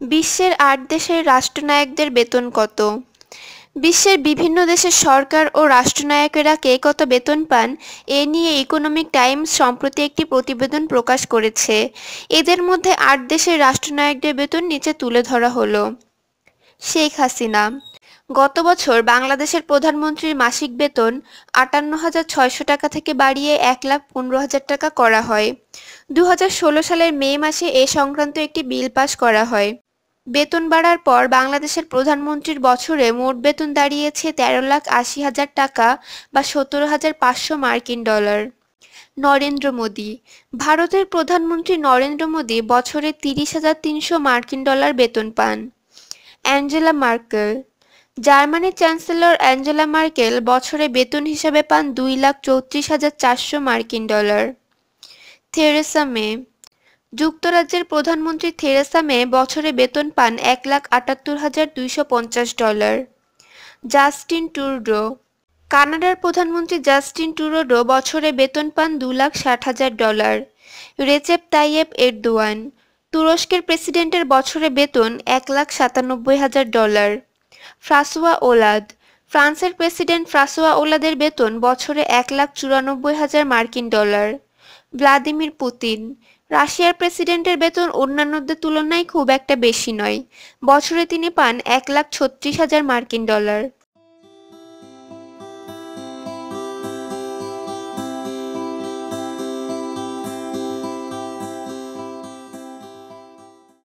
বিশ্বের ৮ দেশের রাষ্ট্রনায়কদের বেতন কত? বিশ্বের বিভিন্ন দেশের সরকার ও রাষ্ট্রনায়কেরা কে কত বেতন পান এ নিয়ে ইকোনমিক টাইমস সম্প্রতি একটি প্রতিবেদন প্রকাশ করেছে। এদের মধ্যে ৮ দেশের রাষ্ট্রনায়কদের বেতন নিচে তুলে ধরা হলো। শেখ হাসিনা। গত বছর বাংলাদেশের প্রধানমন্ত্রীর মাসিক বেতন ৫৮,৬০০ টাকা থেকে বাড়িয়ে ১,১৫,০০০ টাকা করা হয়। ২০১৬ সালের মে মাসে এ সংক্রান্ত একটি বিল পাস করা হয়। বেতন বাড়ার পর বাংলাদেশের প্রধানমন্ত্রীর বছরে মোট বেতন দাঁড়িয়েছে ১৩,৮০,০০০ টাকা বা ১৭,৫০০ মার্কিন ডলার। নরেন্দ্র মোদী। ভারতের প্রধানমন্ত্রী নরেন্দ্র মোদী বছরে ৩০,৩০০ মার্কিন ডলার বেতন পান। Angela Merkel. জার্মানির চ্যান্সেলর অ্যাঞ্জেলা মার্কেল বছরে বেতন হিসাবে পান ২,৩৪,৪০০ মার্কিন ডলার। Theresa May. যুক্তরাজ্যের প্রধানমন্ত্রী থেরেসা মে বছরে বেতন পান ১,৭৮,২৫০ ডলার। Justin Trudeau. কানাডার প্রধানমন্ত্রী জাস্টিন ট্রুডো বছরে বেতন পান ২,৬০,০০০ ডলার। Recep Tayyip Erdogan. তুরস্কের প্রেসিডেন্টের বছরে বেতন ১,৯৭,০০০ ডলার। Francois Hollande. ফ্রান্সের প্রেসিডেন্ট ফ্রাঁসোয়া ওলাদের বেতন বছরে ১,৯৪,০০০ মার্কিন ডলার। Vladimir Putin. রাশিয়ার প্রেসিডেন্টের বেতন অন্যান্যদের তুলনায় খুব একটা বেশি নয়, বছরে তিনি পান ১,৩৬,০০০ মার্কিন ডলার।